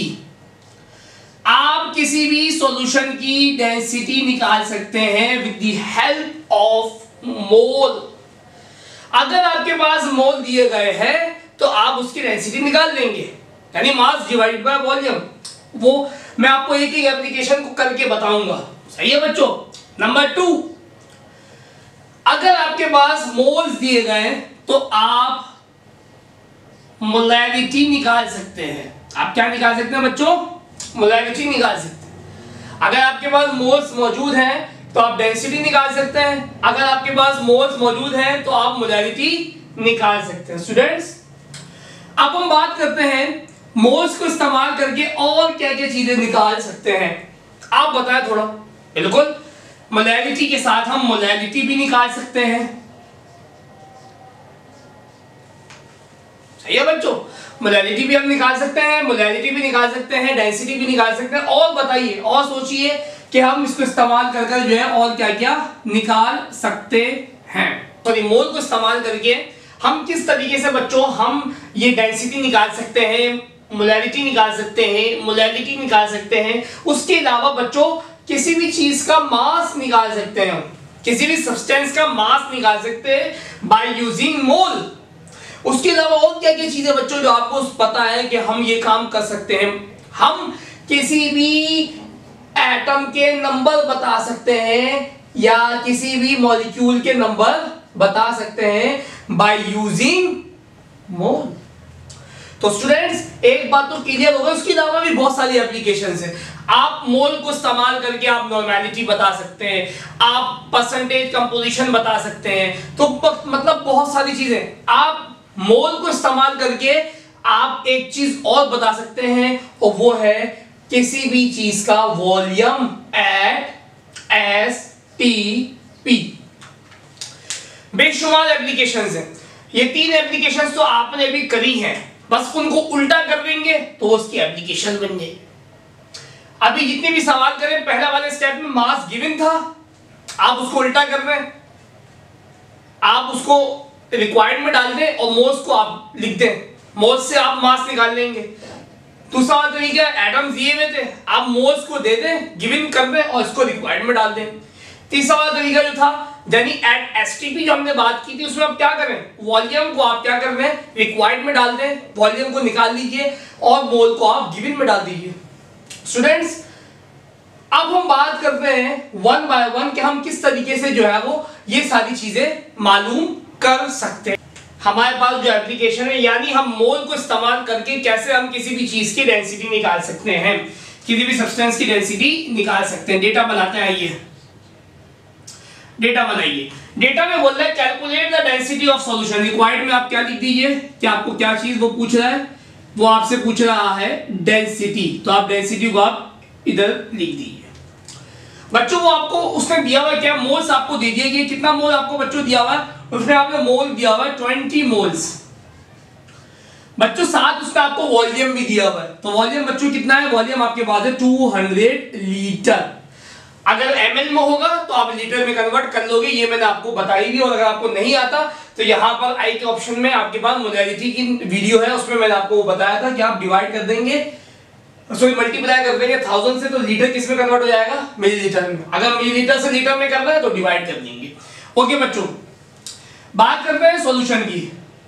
आप किसी भी सॉल्यूशन की डेंसिटी निकाल सकते हैं with the help of mole. अगर आपके पास मोल दिए गए हैं तो आप उसकी डेंसिटी निकाल लेंगे, यानी मास डिवाइडेड बाय वॉल्यूम। वो मैं आपको एक एक एप्लीकेशन को करके बताऊंगा। सही है बच्चों। नंबर टू, अगर आपके पास मोल्स दिए गए तो आप मोलैरिटी निकाल सकते हैं। आप क्या निकाल सकते हैं बच्चों, मोलैरिटी निकाल सकते हैं। अगर आपके पास मोल्स मौजूद हैं तो आप डेंसिटी निकाल सकते हैं, अगर आपके पास मोल्स मौजूद हैं तो आप मोलैरिटी निकाल सकते हैं। स्टूडेंट्स अब हम बात करते हैं मोल्स को इस्तेमाल करके और क्या क्या चीजें निकाल सकते हैं, आप बताएं थोड़ा। बिल्कुल, मोलैरिटी के साथ हम मोलैरिटी भी निकाल सकते हैं। सही है बच्चों, मोलैरिटी भी हम निकाल सकते हैं, मोलैरिटी भी निकाल सकते हैं, डेंसिटी भी निकाल सकते हैं। और बताइए और सोचिए कि हम इसको इस्तेमाल कर कर जो है और क्या क्या निकाल सकते हैं। तो मोल को इस्तेमाल करके हम किस तरीके से बच्चों हम ये डेंसिटी निकाल सकते हैं, मोलैरिटी निकाल सकते हैं, मोलैरिटी निकाल सकते हैं। उसके अलावा बच्चों किसी भी चीज का मास निकाल सकते हैं, किसी भी सब्सटेंस का मास निकाल सकते हैं बाय यूजिंग मोल। उसके अलावा और क्या क्या चीजें बच्चों जो आपको पता है कि हम ये काम कर सकते हैं, हम किसी भी एटम के नंबर बता सकते हैं या किसी भी मॉलिक्यूल के नंबर बता सकते हैं बाय यूजिंग मोल। तो स्टूडेंट्स एक बात तो क्लियर होगा, उसके अलावा भी बहुत सारी एप्लीकेशंस हैं। आप मोल को इस्तेमाल करके आप नॉर्मेलिटी बता सकते हैं, आप परसेंटेज कंपोजिशन बता सकते हैं, तो मतलब बहुत सारी चीजें। आप मोल को इस्तेमाल करके आप एक चीज और बता सकते हैं और वो है किसी भी चीज का volume at S T P. बेशुमार एप्लीकेशंस हैं, ये तीन एप्लीकेशंस तो आपने भी करी हैं, बस उनको उल्टा कर देंगे तो उसकी एप्लीकेशन बन जाएगी। अभी जितने भी सवाल करें, पहला वाले स्टेप में मास गिवन था, आप उसको उल्टा कर रहे हैं, आप उसको रिक्वायर्ड में डाल दें और मोल्स को आप लिख दें, मोल्स से आप मास निकाल लेंगे। दूसरा वाला तरीका एटम्स दिए हुए थे, आप मोल्स को दे दें, गिवन कर दें और इसको रिक्वायर्ड में डाल दें। तीसरा वाला तरीका जो था यानी एट एसटीपी जो हमने बात की थी, उसमें आप क्या करें, वॉल्यूम को आप क्या कर रहे हैं, रिक्वायर्ड में डाल दें, वॉल्यूम को निकाल लीजिए और मोल को आप गिवन में डाल दीजिए। स्टूडेंट्स, अब हम बात करते हैं वन बाय वन कि हम किस तरीके से जो है वो ये सारी चीजें मालूम कर सकते हैं। हमारे पास जो एप्लीकेशन है, यानी हम मोल को इस्तेमाल करके कैसे हम किसी भी चीज की डेंसिटी निकाल सकते हैं, किसी भी सब्सटेंस की डेंसिटी निकाल सकते हैं। डेटा बनाते हैं, आइए डेटा बनाइए। डेटा में बोल रहा है calculate the density of solution. Required में आप क्या लिख दीजिए कि आपको क्या चीज वो पूछ रहा है, वो आपसे पूछ रहा है डेंसिटी, तो आप डेंसिटी को आप इधर लिख दीजिए। बच्चों वो आपको उसने दिया हुआ क्या, मोल्स आपको दे दिए, कितना मोल आपको बच्चों दिया हुआ है, उसने आपने मोल दिया हुआ है ट्वेंटी मोल्स। बच्चों साथ उसने आपको वॉल्यूम भी दिया हुआ है, तो वॉल्यूम बच्चों कितना है, वॉल्यूम आपके पास है टू हंड्रेड लीटर। अगर एमएल में होगा तो आप लीटर में कन्वर्ट कर लोगे, ये मैंने आपको बताई भी। और अगर आपको नहीं आता तो यहाँ पर आई के ऑप्शन में आपके पास मोलैरिटी की वीडियो है, उसमें मैंने आपको बताया था कि आप डिवाइड कर देंगे, सॉरी मल्टीप्लाई कर देंगे थाउजेंड से, तो लीटर किस में कन्वर्ट हो जाएगा, मिलीलीटर में। अगर मिलीलीटर से लीटर में कर रहे हैं तो डिवाइड कर देंगे। ओके बच्चों, बात करते हैं सॉल्यूशन की।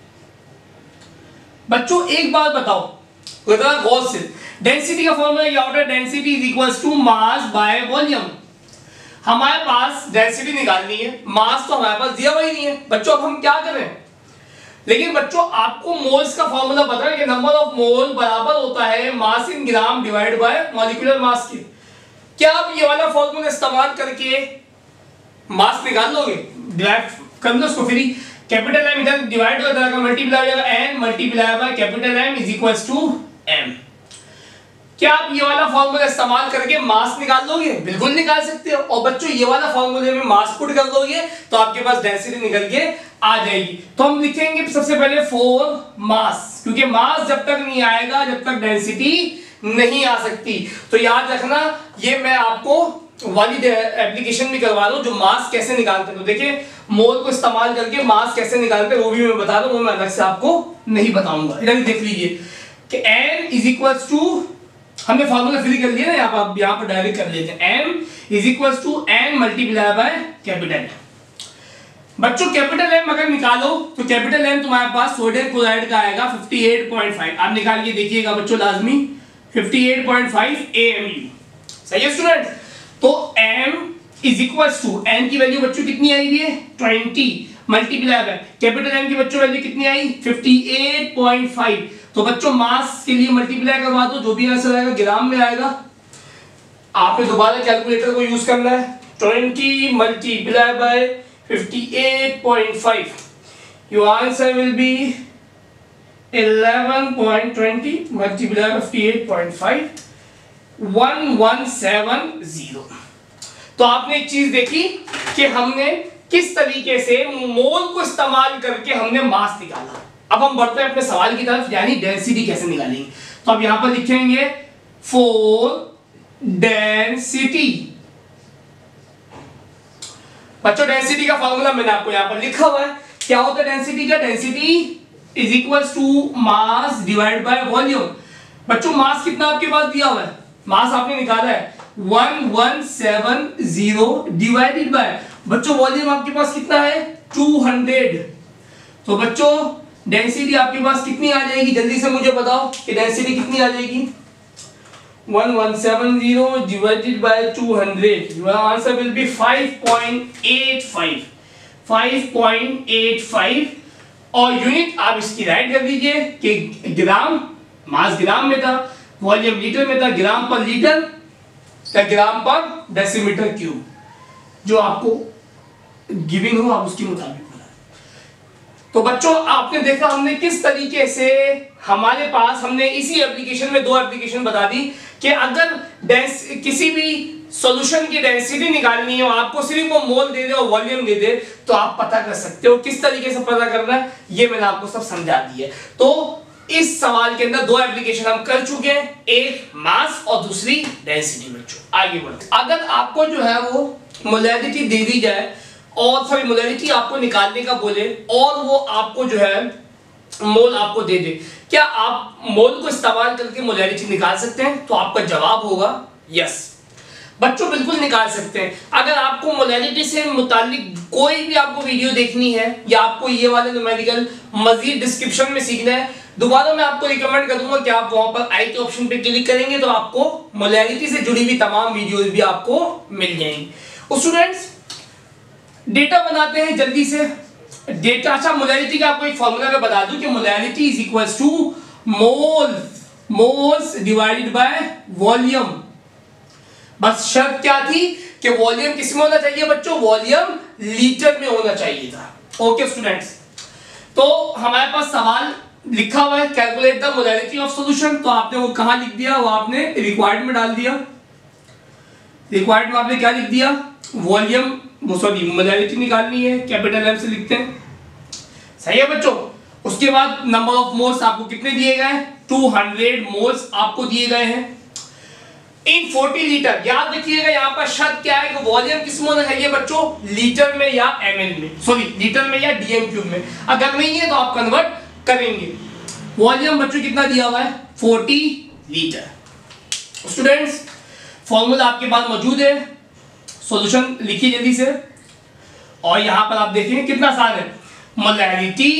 बच्चों एक बात बताओ, गौर से, डेंसिटी का फॉर्मूला क्या होता है, density is equals to mass by volume. हमारे पास डेंसिटी निकालनी है, मास तो हमारे पास दिया हुआ ही नहीं है। बच्चों अब हम क्या करें, लेकिन बच्चों आपको मोल्स का फॉर्मूला पता है कि नंबर ऑफ मोल बराबर होता है mass in gram divide by molecular mass के। क्या आप ये वाला फॉर्मूला इस्तेमाल करके मास निकाल लोगे, डिवाइड कर लो उसको, फिर कैपिटल एम इधर डिवाइड हो जाएगा, मल्टीप्लाई हो जाएगा, N multiply by capital M is equals to M. क्या आप ये वाला फॉर्मूला इस्तेमाल करके मास निकाल लोगे, बिल्कुल निकाल सकते हो। और बच्चों ये वाला फॉर्मूले में मास पुट कर दोगे तो आपके पास डेंसिटी निकल के आ जाएगी। तो हम लिखेंगे सबसे पहले फोर मास, क्योंकि मास जब तक नहीं आएगा जब तक डेंसिटी नहीं आ सकती। तो याद रखना, ये मैं आपको वाली एप्लीकेशन भी करवा दो जो मास कैसे निकालते हैं। तो देखिए मोल को इस्तेमाल करके मास कैसे निकालते हैं वो भी मैं बता दूं, वो मैं अलग से आपको नहीं बताऊंगा। इधर देख लीजिए कि n इज इक्वल्स टू, हमने फॉर्मूला फिल कर लिया ना, यहाँ पर यहाँ पर डायरेक्ट कर लेते हैं, m is equals to n multiply by capital M. बच्चों कैपिटल एम अगर निकालो तो कैपिटल एम तुम्हारे पास सोडियम क्लोराइड का आएगा अट्ठावन पॉइंट फाइव। आप निकाल के देखिएगा बच्चों लाजमी अट्ठावन point five A M U. सही है स्टूडेंट, तो m is equals to n की वैल्यू बच्चों कितनी आई हुई है twenty, multiply by capital M की बच्चों वैल्यू कितनी आई अट्ठावन पॉइंट फाइव। तो बच्चों मास के लिए मल्टीप्लाई करवा दो, जो भी आंसर आएगा ग्राम में आएगा। आपने दोबारा कैलकुलेटर को यूज करना है, ट्वेंटी मल्टीप्लाई बाय अट्ठावन point five, your answer will be eleven point two zero multiply by अट्ठावन point five, one one seven zero. तो आपने एक चीज देखी कि हमने किस तरीके से मोल को इस्तेमाल करके हमने मास निकाला। अब हम बढ़ते हैं अपने सवाल की तरफ, यानी डेंसिटी कैसे निकालेंगे। तो अब यहां पर लिखेंगे फोर डेंसिटी। बच्चों डेंसिटी का फॉर्मूला मैंने आपको यहां पर लिखा हुआ है, क्या होता है डेंसिटी का, density is equals to mass divide by volume. बच्चों मास कितना आपके पास दिया हुआ है, मास आपने निकाला है one one seven zero divided by, बच्चों वॉल्यूम आपके पास कितना है टू हंड्रेड। तो बच्चों डेंसिटी आपके पास कितनी आ जाएगी, जल्दी से मुझे बताओ कि डेंसिटी कितनी आ जाएगी, one one seven zero divided by two hundred, your answer will be five point eight five, five point eight five. और यूनिट आप इसकी राइट कर दीजिए कि ग्राम, मास ग्राम में था, वॉल्यूम लीटर में था, ग्राम पर लीटर या ग्राम पर डेसीमीटर क्यूब, जो आपको गिविंग हो आप उसके मुताबिक बनाएं। तो बच्चों आपने देखा हमने किस तरीके से हमारे पास हमने इसी एप्लीकेशन में दो एप्लीकेशन बता दी कि अगर डेंस किसी भी सॉल्यूशन की डेंसिटी निकालनी हो, आपको सिर्फ वो मोल दे दे और वॉल्यूम दे दे तो आप पता कर सकते हो। किस तरीके से पता करना है ये मैंने आपको सब समझा दी है। तो इस सवाल के अंदर दो एप्लीकेशन हम कर चुके हैं, एक मास और दूसरी डेंसिटी। बच्चों आगे बढ़ते, अगर आपको जो है वो मोलैरिटी दे दी जाए और सॉरी मोलैरिटी आपको निकालने का बोले और वो आपको जो है मोल आपको दे दे, क्या आप मोल को इस्तेमाल करके मोलैरिटी निकाल सकते हैं? तो आपका जवाब होगा यस बच्चों, बिल्कुल निकाल सकते हैं। अगर आपको मोलैरिटी से मुतालिक कोई भी आपको वीडियो देखनी है या आपको ये वाले न्यूमेरिकल मजीद डिस्क्रिप्शन में सीखना है, दोबारा मैं आपको रिकमेंड करूंगा कि आप वहां पर आई के ऑप्शन पे क्लिक करेंगे तो आपको मोलैरिटी से जुड़ी हुई तमाम वीडियोस भी आपको मिल जाएंगी। और स्टूडेंट्स डेटा बनाते हैं जल्दी से। डेटा, अच्छा मोलैरिटी का आपको एक फॉर्मूला मैं बता दूं कि molarity is equals to mole moles divided by volume. बस शर्त क्या थी कि वॉल्यूम किस में होना चाहिए बच्चों? वॉल्यूम लीटर में होना चाहिए था। ओके स्टूडेंट्स, तो हमारे पास सवाल लिखा हुआ है calculate the molarity of solution, तो आपने वो कहां लिख दिया? वो आपने रिक्वायर्ड में डाल दिया। रिक्वायर्ड में आपने क्या लिख दिया? वॉल्यूम, वो सॉरी मोलैरिटी निकालनी है, कैपिटल एम से लिखते हैं। सही है बच्चों। उसके बाद नंबर ऑफ मोल्स आपको कितने दिए गए? टू हंड्रेड मोल्स आपको दिए गए हैं इन फोर्टी लीटर। याद रखिएगा यहाँ पर शर्त क्या है कि वॉल्यूम किस में होना चाहिए बच्चों? लीटर में या एमएल में, सॉरी लीटर में या डीएम क्यूब में। अगर नहीं है तो आप कन्वर्ट करेंगे। वॉल्यूम बच्चों कितना दिया हुआ है? Forty litre. स्टूडेंट्स फॉर्मूला आपके पास मौजूद है, सॉल्यूशन लिखिए जल्दी से। और यहां पर आप देखें कितना आसान है, molarity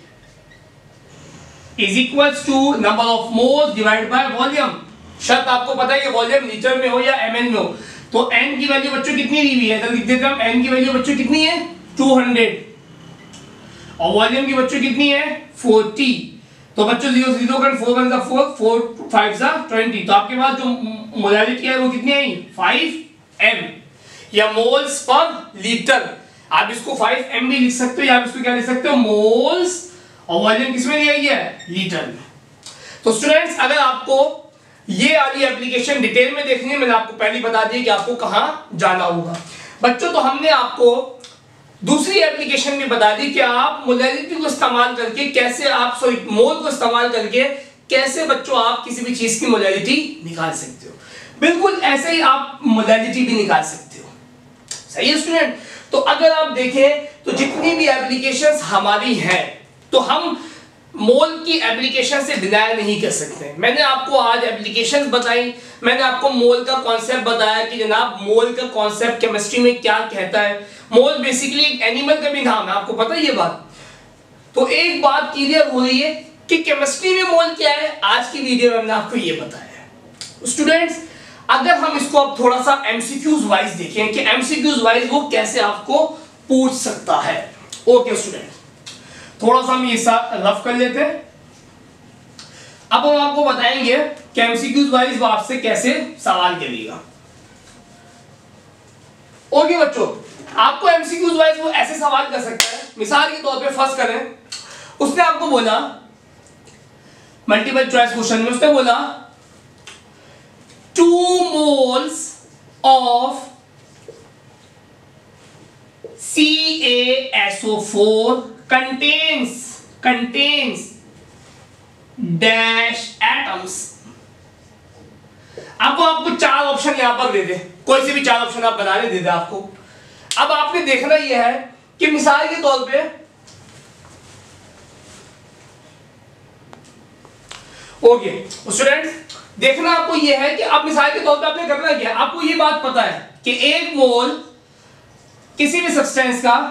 is equals to number of moles divided by volume. शर्त आपको पता है कि वॉल्यूम लीटर में हो या एमएल में हो। तो n की वैल्यू बच्चों कितनी दी हुई है? तो लिख देते हैं हम n की वैल्यू बच्चों कितनी है? Two hundred. और वॉल्यूम की बच्चों कितनी है? फोर्टी। तो बच्चों जीरो जीरो कर फोर वन सा फोर, फोर फाइव सा ट्वेंटी। तो आपके पास जो मोलैरिटी है वो कितनी आई? फाइव एम या मोल्स पर लीटर। आप इसको फाइव एम भी लिख सकते हो या आप इसको क्या लिख सकते हो? मोल्स। और वॉल्यूम किसमें दिया गया है? लीटर में। तो स्टूडेंट्स अगर आपको ये वाली एप्लीकेशन डिटेल में देखनी है, मैंने आपको पहले बता दिया कि आपको कहां जाना होगा बच्चों। तो हमने आपको दूसरी एप्लीकेशन में बता दी कि आप मोलैरिटी को इस्तेमाल करके कैसे आप सॉरी मोल को इस्तेमाल करके कैसे बच्चों आप किसी भी चीज की मोलैरिटी निकाल सकते हो। बिल्कुल ऐसे ही आप मोलैरिटी भी निकाल सकते हो। सही है स्टूडेंट। तो अगर आप देखें तो जितनी भी एप्लीकेशंस हमारी हैं तो हम मोल की एप्लीकेशन से डिनाई नहीं कर सकते। मैंने आपको आज एप्लीकेशंस बताई, मैंने आपको मोल का कॉन्सेप्ट बताया कि जनाब मोल का कॉन्सेप्ट केमिस्ट्री में क्या कहता है। मोल बेसिकली एक एनिमल का भी नाम है, आपको पता है ये बात। तो एक बात क्लियर हो रही है कि केमिस्ट्री में मोल क्या है, आज की वीडियो में हमने आपको ये बताया है। स्टूडेंट्स अगर हम इसको अब थोड़ा सा एमसीक्यूज वाइज देखें कि एमसीक्यूज वाइज वो कैसे आपको पूछ सकता है। ओके स्टूडेंट, थोड़ा सा हम ये रफ कर लेते हैं। अब हम आपको बताएंगे कि एमसीक्यूज वाइज वो आपसे कैसे सवाल करेगा। ओके बच्चों, आपको एमसीक्यूज वाइज वो ऐसे सवाल कर सकता है। मिसाल के तौर पे फर्स्ट करें, उसने आपको बोला मल्टीपल चॉइस क्वेश्चन में उसने बोला two moles of C A S O four contains contains dash atoms। अब आपको चार ऑप्शन यहां पर दे दे, कोई से भी चार ऑप्शन आप बनाने दे दे आपको। अब आपने देखना यह है कि मिसाल के तौर पे ओके स्टूडेंट्स देखना आपको यह है कि अब मिसाल के तौर पे आपने करना क्या, आपको यह बात पता है कि एक मोल किसी भी सब्सटेंस का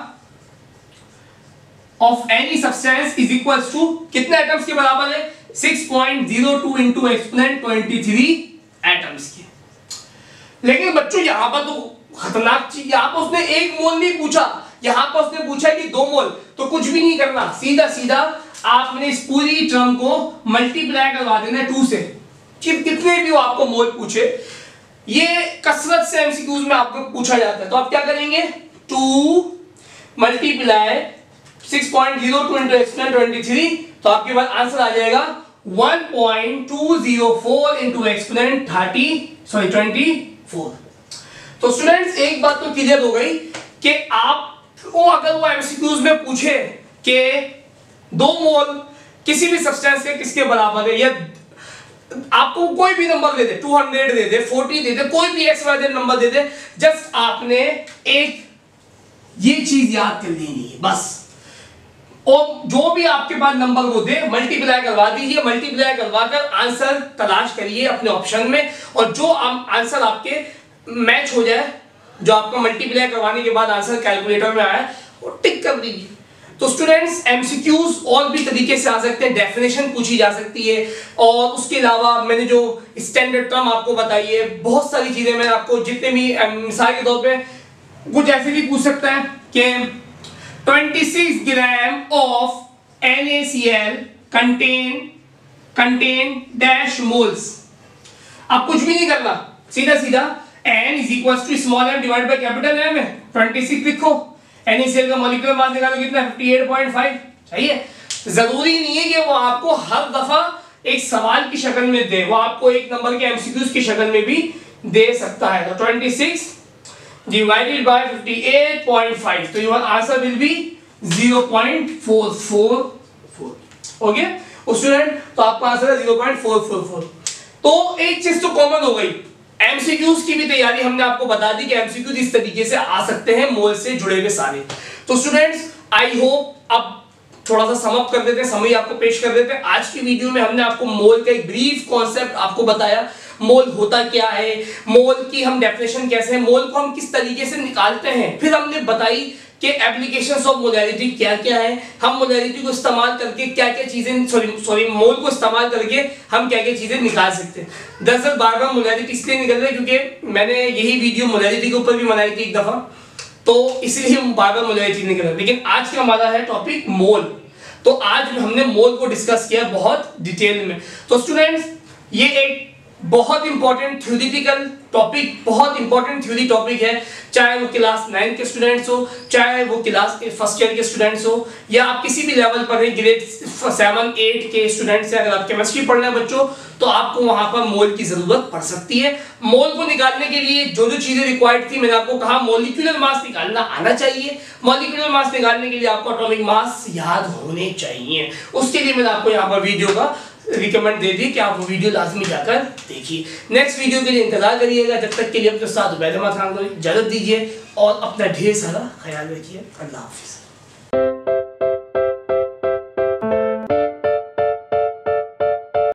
of any substance is equals to कितने एटम्स के बराबर है? Six point zero two into exponent twenty three atoms के। लेकिन बच्चों यहां पर तो खतरनाक चीज, यहां पर उसने एक मोल नहीं पूछा, यहां पर उसने पूछा कि दो मोल। तो कुछ भी नहीं करना, सीधा सीधा आपने इस पूरी टर्म को मल्टीप्लाई करवा देना टू से, कितने भी वो आपको मोल पूछे। ये कसरत से एमसीक्यूज में आपको पूछा जाता है। तो आप क्या करेंगे? Two multiply six point zero two into exponent twenty three, तो आपके पास आंसर आ जाएगा one point two zero four into exponent thirty sorry twenty four. तो स्टूडेंट्स एक बात तो क्लियर हो गई कि आप वो अगर वो एमसीक्यूज में पूछे कि दो मोल किसी भी सब्सटेंस के किसके बराबर है, या आपको कोई भी नंबर दे दे, टू हंड्रेड दे दे, फोर्टी दे दे, कोई भी एक्स वाई जेड नंबर दे दे, जस्ट आपने एक ये चीज याद कर लेनी है बस। और जो भी आपके पास नंबर वो दे मल्टीप्लाई करवा दीजिए, मल्टीप्लाई करवाकर आंसर तलाश करिए अपने ऑप्शन में, और जो आंसर आपके मैच हो जाए, जो आपका मल्टीप्लाई करवाने के बाद आंसर कैलकुलेटर में आया, वो टिक कर दीजिए। तो स्टूडेंट्स एमसीक्यूज और भी तरीके से आ सकते हैं, डेफिनेशन पूछी जा सकती है, और उसके अलावा मैंने जो स्टैंडर्ड टर्म आपको बताई है, बहुत सारी चीजें मैं आपको जितने भी मिसाल के तौर पे कुछ ऐसे भी पूछ सकता है कि छब्बीस gram of N A C L contain contain dash moles. अब कुछ भी नहीं करना, सीधा सीधा n is equals to small m divide by capital M है, छब्बीस लिखो। NaCl का मॉलिक्यूलर मास निकालो कितना, अट्ठावन पॉइंट फाइव। सही है, जरूरी नहीं है कि वो आपको हर दफा एक सवाल की शक्ल में दे, वो आपको एक नंबर के एमसीक्यूज की शक्ल में भी दे सकता है। तो छब्बीस डिवाइडेड बाय अट्ठावन पॉइंट फाइव, तो your answer will be zero point four four four. Okay student, तो आपका आंसर है zero point four four four. तो एक चीज तो कॉमन हो गई, एमसीक्यूज की भी तैयारी हमने आपको बता दी कि एमसीक्यूज इस तरीके से आ सकते हैं, मोल से जुड़े हुए सारे। तो स्टूडेंट्स आई होप अब थोड़ा सा सम अप कर देते हैं, समरी आपको पेश कर देते हैं। आज की वीडियो में हमने आपको मोल का एक ब्रीफ कॉन्सेप्ट आपको बताया, मोल होता क्या है, मोल की हम डेफिनेशन कैसे है, मोल को हम किस तरीके से निकालते हैं, फिर हमने बताई कि एप्लीकेशंस ऑफ मोलैरिटी क्या क्या है, हम मोलैरिटी को इस्तेमाल करके क्या क्या चीजें सॉरी सॉरी मोल को इस्तेमाल करके हम क्या क्या चीजें निकाल सकते हैं। दरअसल बार बार मोलैरिटी इसलिए निकल रही है क्योंकि मैंने यही वीडियो मोलैरिटी के ऊपर भी बनाई थी एक दफा, तो इसलिए हम बार बार मोलैरिटी निकल रहे हैं। लेकिन आज का हमारा है टॉपिक मोल, तो आज हमने मोल को डिस्कस किया बहुत डिटेल में। तो स्टूडेंट्स ये एक बहुत इंपॉर्टेंट थ्योरेटिकल टॉपिक, बहुत इंपॉर्टेंट थ्योरी टॉपिक है, चाहे वो क्लास नाइन के स्टूडेंट्स हो, चाहे वो क्लास फर्स्ट ईयर के स्टूडेंट्स हो, या आप किसी भी लेवल पर हैं, ग्रेड सेवन एट के स्टूडेंट्स हैं। अगर आप केमिस्ट्री पढ़ रहे हैं बच्चों, तो आपको वहां पर मोल की जरूरत पड़ सकती है। मोल को निकालने के लिए जो जो चीजें रिक्वायर्ड थी मैंने आपको कहा, मॉलिक्यूलर मास निकालना आना चाहिए, मॉलिक्यूलर मास निकालने के लिए आपको एटॉमिक मास याद होने चाहिए। उसके लिए मैंने आपको यहाँ पर वीडियो का रिकमेंड दे दी कि आप वो वीडियो लाजमी जाकर देखिए। नेक्स्ट वीडियो के लिए इंतजार करिएगा, जब तक के लिए अपने साथ उबैद अहमद खान को इजाजत दीजिए और अपना ढेर सारा ख्याल रखिए। अल्लाह हाफिज़।